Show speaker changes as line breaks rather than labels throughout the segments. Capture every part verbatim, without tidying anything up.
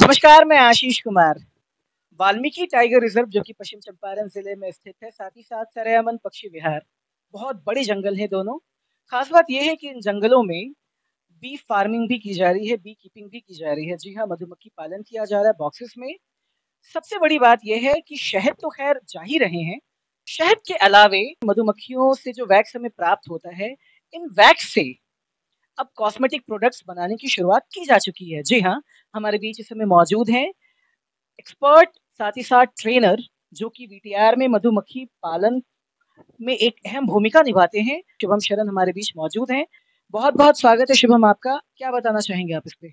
नमस्कार, मैं Ashish Kumar. Valmiki tiger reserve जो कि पश्चिम चंपारण जिले में स्थित है, साथ ही साथ सरयामन पक्षी विहार, बहुत बड़े जंगल हैं दोनों। खास बात यह है कि इन जंगलों में बी फार्मिंग भी की जा रही है, बी कीपिंग भी की जा रही है। जी हाँ, मधुमक्खी पालन किया जा रहा है बॉक्सेस में। सबसे बड़ी बात यह है कि शहद तो खैर जा ही रहे हैं, शहद के अलावे मधुमक्खियों से जो वैक्स हमें प्राप्त होता है, इन वैक्स से अब कॉस्मेटिक प्रोडक्ट्स बनाने की शुरुआत की जा चुकी है। जी हाँ, हमारे बीच इस समय मौजूद हैं एक्सपर्ट, साथ ही साथ ट्रेनर, जो कि वीटीआर में मधुमक्खी पालन में एक अहम भूमिका निभाते हैं। शुभम शरण हमारे बीच मौजूद हैं। बहुत बहुत स्वागत है शुभम आपका। क्या बताना चाहेंगे आप इस पे?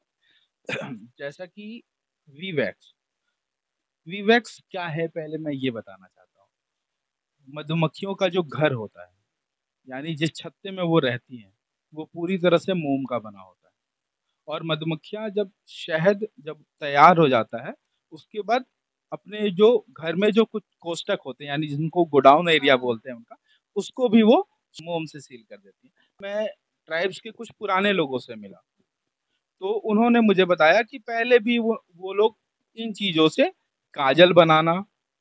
जैसा कि वी वैक्स वी वैक्स क्या है, पहले मैं ये बताना चाहता हूँ। मधुमक्खियों का जो घर होता है, यानी जिस छत्ते में वो रहती हैं, वो पूरी तरह से मोम का बना होता है। और मधुमक्खियां जब शहद जब तैयार हो जाता है, उसके बाद अपने जो घर में जो कुछ कोष्टक होते हैं, यानी जिनको गोडाउन एरिया बोलते हैं उनका, उसको भी वो मोम से सील कर देती है। मैं ट्राइब्स के कुछ पुराने लोगों से मिला, तो उन्होंने मुझे बताया कि पहले भी वो वो लोग इन चीजों से काजल बनाना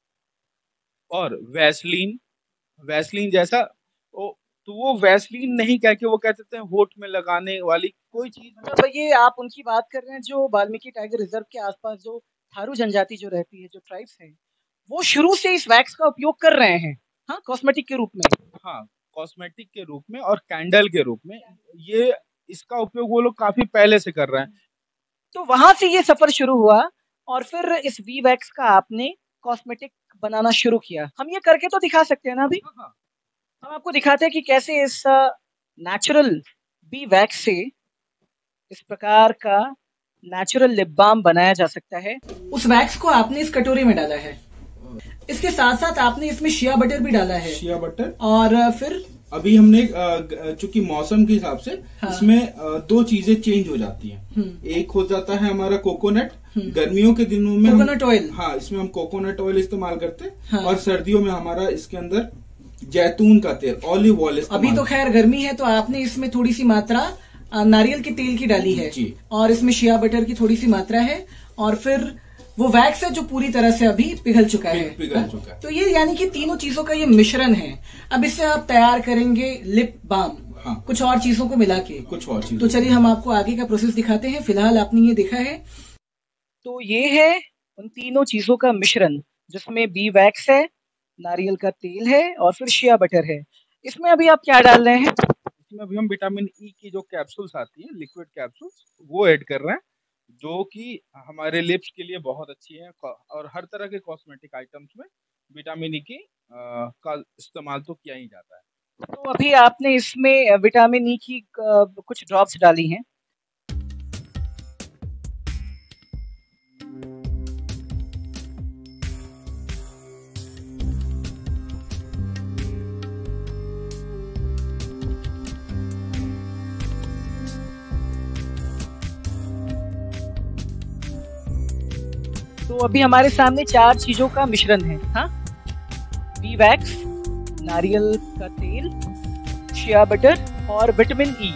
और वैसलीन वैसलीन जैसा ओ, तो वो वैसलीन नहीं कह के वो कहते थे होठ में लगाने वाली कोई चीज।
मतलब ये आप उनकी बात कर रहे हैं जो वाल्मीकि टाइगर रिजर्व के आसपास जो थारू जनजाति जो रहती है, जो ट्राइब्स हैं, वो शुरू से इस वैक्स का उपयोग कर रहे हैं, हाँ, कॉस्मेटिक के रूप में।
हाँ, कॉस्मेटिक के रूप में और कैंडल के रूप में ये इसका उपयोग वो लोग काफी पहले से कर रहे हैं।
तो वहां से ये सफर शुरू हुआ और फिर इस वी वैक्स का आपने कॉस्मेटिक बनाना शुरू किया। हम ये करके तो दिखा सकते हैं ना अभी?
हाँ,
हम आपको दिखाते हैं कि कैसे इस नेचुरल बी वैक्स से इस प्रकार का नेचुरल लिप बाम बनाया जा सकता है। उस वैक्स को आपने इस कटोरी में डाला है, इसके साथ साथ आपने इसमें शिया बटर भी डाला है।
शिया बटर
और फिर
अभी हमने चूंकि मौसम के हिसाब से हाँ। इसमें दो चीजें चेंज हो जाती हैं। एक हो जाता है हमारा कोकोनट, गर्मियों के दिनों में
कोकोनट ऑयल,
हाँ, इसमें हम कोकोनट ऑयल इस्तेमाल करते हैं। हाँ। और सर्दियों में हमारा इसके अंदर जैतून का तेल, ऑलिव ऑयल।
अभी तो खैर गर्मी है, तो आपने इसमें थोड़ी सी मात्रा नारियल के तेल की डाली है जी। और इसमें शिया बटर की थोड़ी सी मात्रा है, और फिर वो वैक्स है जो पूरी तरह से अभी पिघल चुका है
पिघल चुका है।
तो ये यानी कि तीनों चीजों का ये मिश्रण है। अब इससे आप तैयार करेंगे लिप बाम, हाँ। कुछ और चीजों को मिला के
कुछ और चीजों।
तो चलिए हम आपको आगे का प्रोसेस दिखाते हैं। फिलहाल आपने ये देखा है, तो ये है उन तीनों चीजों का मिश्रण, जिसमें बी वैक्स है, नारियल का तेल है और फिर शिया बटर है। इसमें अभी आप क्या डाल रहे हैं?
इसमें अभी हम विटामिन ई की जो कैप्सूल्स आती है, लिक्विड कैप्सूल्स, वो ऐड कर रहे हैं, जो कि हमारे लिप्स के लिए बहुत अच्छी है। और हर तरह के कॉस्मेटिक आइटम्स में विटामिन ई की आ, का इस्तेमाल तो किया ही जाता है।
तो अभी आपने इसमें विटामिन ई की कुछ ड्रॉप्स डाली हैं। तो अभी हमारे सामने चार चीजों का मिश्रण है, हाँ, बी वैक्स, नारियल का तेल, शिया बटर और विटामिन ई।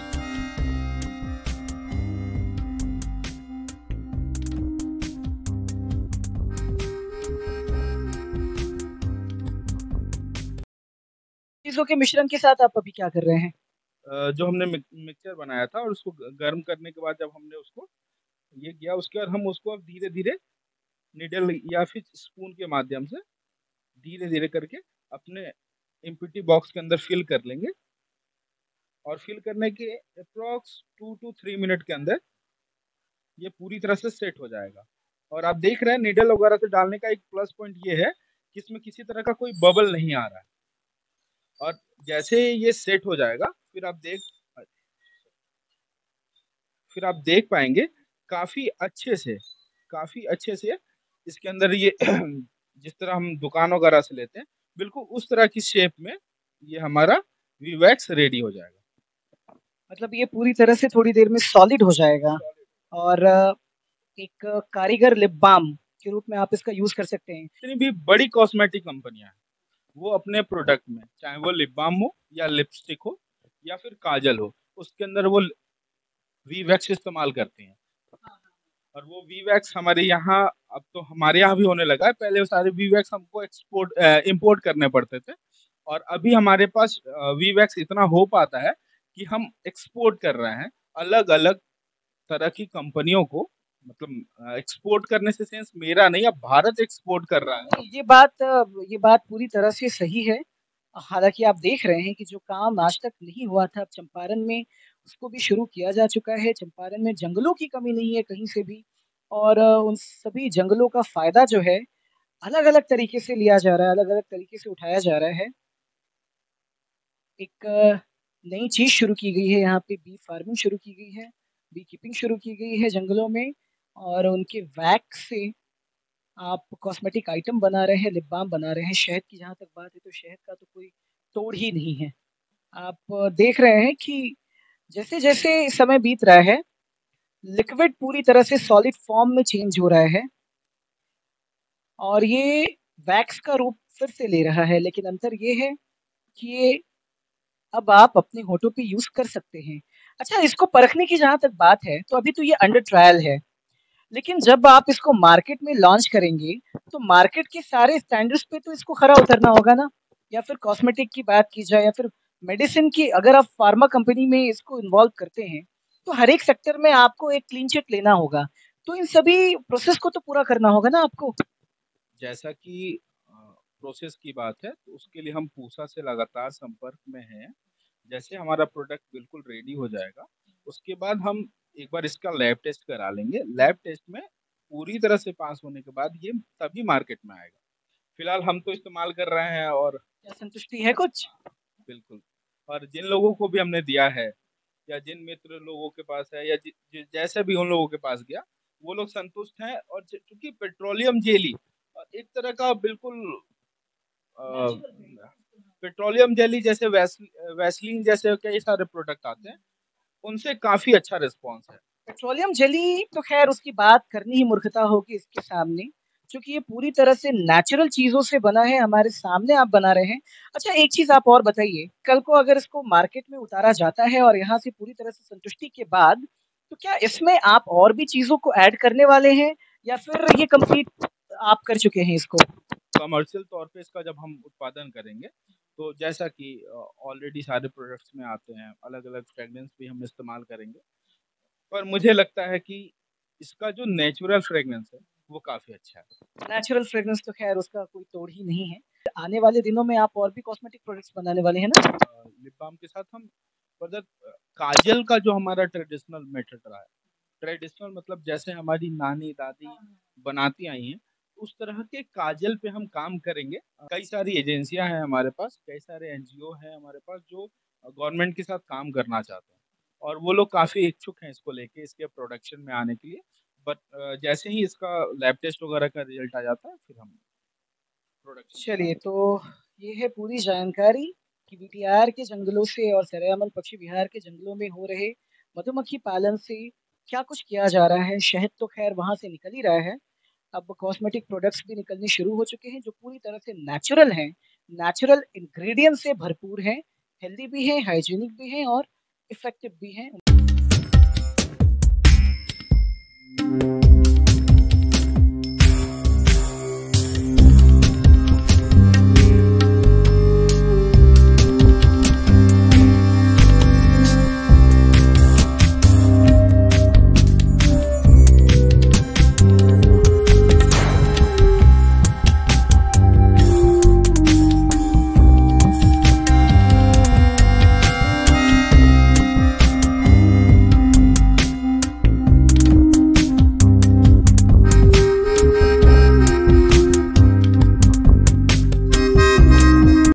चीजों के मिश्रण के साथ आप अभी क्या कर रहे हैं?
जो हमने मिक्सचर बनाया था और उसको गर्म करने के बाद जब हमने उसको ये किया, उसके बाद हम उसको अब धीरे धीरे निडल या फिर स्पून के माध्यम से धीरे धीरे करके अपने एम्प्टी बॉक्स के अंदर फिल कर लेंगे। और फिल करने के approx two to three minute के अंदर ये पूरी तरह से सेट हो जाएगा। और आप देख रहे हैं निडल वगैरह से डालने का एक प्लस पॉइंट ये है कि इसमें किसी तरह का कोई बबल नहीं आ रहा है। और जैसे ये सेट हो जाएगा, फिर आप देख फिर आप देख पाएंगे काफी अच्छे से काफी अच्छे से इसके अंदर ये जिस तरह हम दुकान वगैरह से लेते हैं, बिल्कुल उस तरह की शेप में ये हमारा वी वैक्स रेडी हो जाएगा।
मतलब ये पूरी तरह से थोड़ी देर में सॉलिड हो जाएगा और एक कारीगर लिप बाम के रूप में आप इसका यूज कर सकते हैं।
जितनी भी बड़ी कॉस्मेटिक कंपनियां हैं, वो अपने प्रोडक्ट में, चाहे वो लिप बाम हो या लिपस्टिक हो या फिर काजल हो, उसके अंदर वो वी वैक्स इस्तेमाल करते हैं। और वो वी वैक्स हमारे यहाँ अब तो हमारे यहाँ भी होने लगा है। पहले वो सारे वी वैक्स हमको एक्सपोर्ट इंपोर्ट करने पड़ते थे और अभी हमारे पास वी वैक्स इतना हो पाता है कि हम एक्सपोर्ट कर रहे हैं अलग अलग तरह की कंपनियों को। मतलब एक्सपोर्ट करने से सेंस मेरा नहीं, अब भारत एक्सपोर्ट कर रहा है।
ये बात ये बात पूरी तरह से सही है। हालांकि आप देख रहे हैं कि जो काम आज तक नहीं हुआ था, अब चंपारण में उसको भी शुरू किया जा चुका है। चंपारण में जंगलों की कमी नहीं है कहीं से भी, और उन सभी जंगलों का फायदा जो है अलग अलग तरीके से लिया जा रहा है, अलग अलग तरीके से उठाया जा रहा है। एक नई चीज शुरू की गई है यहाँ पे, बी फार्मिंग शुरू की गई है, बी कीपिंग शुरू की गई है जंगलों में, और उनके वैक्स से आप कॉस्मेटिक आइटम बना रहे हैं, लिप बाम बना रहे हैं। शहद की जहाँ तक बात है तो शहद का तो कोई तोड़ ही नहीं है। आप देख रहे हैं कि जैसे जैसे समय बीत रहा है लिक्विड पूरी तरह से सॉलिड फॉर्म में चेंज हो रहा है और ये वैक्स का रूप फिर से ले रहा है। लेकिन अंतर ये है कि ये अब आप अपने होठों पे यूज कर सकते हैं। अच्छा, इसको परखने की जहाँ तक बात है तो अभी तो ये अंडर ट्रायल है, लेकिन जब आप इसको मार्केट में लॉन्च करेंगे तो मार्केट के सारे स्टैंडर्ड्स पे तो इसको खरा उतरना होगा ना। या फिर कॉस्मेटिक की बात की जाए या फिर मेडिसिन की, अगर आप फार्मा कंपनी में इसको इन्वॉल्व करते हैं तो हर एक सेक्टर में आपको एक क्लीन चिट लेना होगा, तो इन सभी प्रोसेस को तो पूरा करना होगा ना आपको।
जैसा कि प्रोसेस की बात है तो उसके लिए हम पूसा से लगातार संपर्क में हैं। जैसे हमारा प्रोडक्ट बिल्कुल रेडी हो जाएगा उसके बाद हम एक बार इसका लैब टेस्ट करा लेंगे। लैब टेस्ट में पूरी तरह से पास होने के बाद ये तभी मार्केट में आएगा। फिलहाल हम तो इस्तेमाल कर रहे हैं और
क्या संतुष्टि है कुछ?
बिल्कुल। और जिन लोगों को भी हमने दिया है या जिन मित्र लोगों के पास है या जि, जि, जैसे भी उन लोगों के पास गया वो लोग संतुष्ट हैं। और क्योंकि पेट्रोलियम जेली एक तरह का बिल्कुल पेट्रोलियम जेली जैसे वैसलीन जैसे कई सारे प्रोडक्ट आते हैं उनसे काफी अच्छा रिस्पांस है।
पेट्रोलियम जेली तो खैर उसकी बात करनी ही मूर्खता होगी इसके सामने, क्योंकि ये पूरी तरह से नेचुरल चीजों से बना है, हमारे सामने आप बना रहे हैं। अच्छा, एक चीज आप और बताइए, कल को अगर इसको मार्केट में उतारा जाता है और यहाँ से पूरी तरह से संतुष्टि के बाद, तो क्या इसमें आप और भी चीजों को ऐड करने वाले हैं या फिर ये कंप्लीट आप कर चुके हैं इसको?
कमर्शियल तौर पे इसका जब हम उत्पादन करेंगे तो जैसा कि ऑलरेडी सारे प्रोडक्ट्स में आते हैं अलग अलग फ्रेगनेंस भी हम इस्तेमाल करेंगे, पर मुझे लगता है कि इसका जो नेचुरल फ्रेगनेंस है वो काफी अच्छा है।
नेचुरल फ्रेगनेंस तो खैर उसका कोई तोड़ ही नहीं है। आने वाले दिनों में आप और भी कॉस्मेटिक प्रोडक्ट्स बनाने वाले हैं ना?
लिप बाम के साथ हम फर्दर काजल का जो हमारा ट्रेडिशनल मेथड रहा है, ट्रेडिशनल मतलब जैसे हमारी नानी दादी बनाती आई हैं उस तरह के काजल पे हम काम करेंगे। कई सारी एजेंसियां हैं हमारे पास, कई सारे एनजीओ हैं हमारे पास जो गवर्नमेंट के साथ काम करना चाहते हैं और वो लोग काफी इच्छुक हैं इसको लेके इसके प्रोडक्शन में आने के लिए। बट जैसे ही इसका लैब टेस्ट वगैरह का रिजल्ट आ जाता है फिर हम प्रोडक्शन।
चलिए, तो ये है पूरी जानकारी कि बीटीआर के जंगलों से और सरेआमल पक्षी विहार के जंगलों में हो रहे मधुमक्खी पालन से क्या कुछ किया जा रहा है। शहद तो खैर वहां से निकल ही रहा है, अब कॉस्मेटिक प्रोडक्ट्स भी निकलने शुरू हो चुके हैं जो पूरी तरह से नेचुरल हैं, नेचुरल इंग्रेडिएंट से भरपूर हैं, हेल्दी भी हैं, हाइजीनिक भी हैं और इफेक्टिव भी हैं।